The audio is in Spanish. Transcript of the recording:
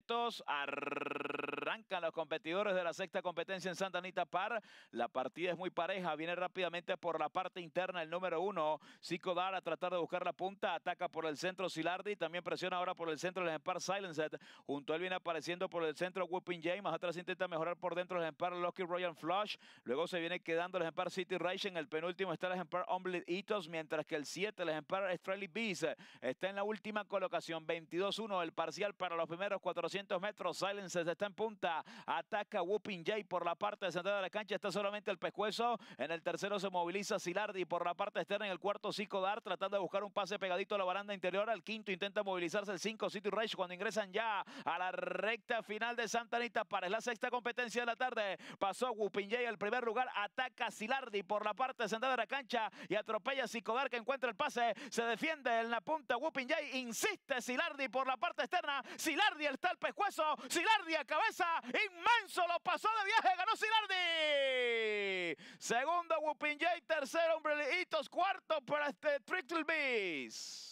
atentos. Arrancan los competidores de la sexta competencia en Santa Anita Park. La partida es muy pareja. Viene rápidamente por la parte interna el número 1. Sicodar a tratar de buscar la punta. Ataca por el centro Silardi. También presiona ahora por el centro el ejemplar Silenced. Junto a él viene apareciendo por el centro Whooping J. Más atrás intenta mejorar por dentro el ejemplar Lucky Royal Flush. Luego se viene quedando el ejemplar City Rage. En el penúltimo está el ejemplar Omelette Ethos. Mientras que el 7, el ejemplar Strelly Beast, está en la última colocación. 22-1 el parcial para los primeros 400 metros. Silenced está en punta. Ataca Whooping J por la parte central de la cancha. Está solamente el pescuezo. En el tercero se moviliza Silardi por la parte externa. En el cuarto Sicodar tratando de buscar un pase pegadito a la baranda interior. Al quinto intenta movilizarse el 5 City Rage cuando ingresan ya a la recta final de Santa Anita Park. Es la sexta competencia de la tarde. Pasó Whooping J al primer lugar. Ataca Silardi por la parte central de la cancha y atropella a Sicodar que encuentra el pase. Se defiende en la punta Whooping J. Insiste Silardi por la parte externa. Silardi está el pescuezo. Silardi a cabeza. Inmenso. Lo pasó de viaje. Ganó Silardi. Segundo Whooping J. Tercero Omelette Ethos. Cuarto para Trickle Beast.